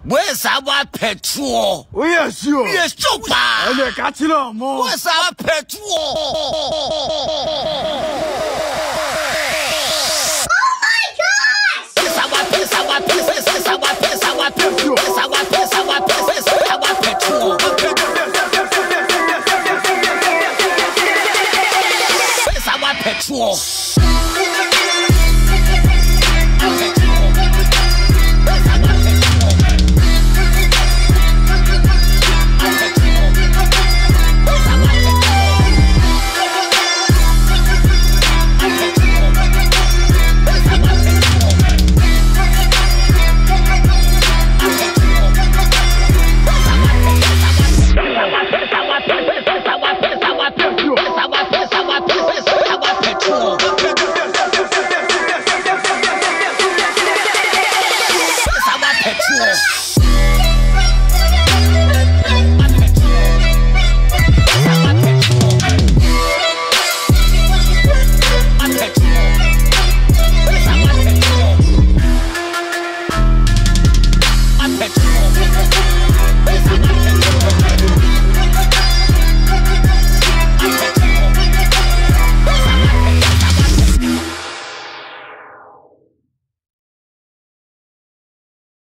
Where's our Wapetw'o? Oh, yes, you. Yes, Chopa. I got you on more. Where's our Wapetw'o? Oh my gosh! It's our Wapetw'o. It's our Wapetw'o. It's our Wapetw'o. It's our Wapetw'o. It's our Wapetw'o.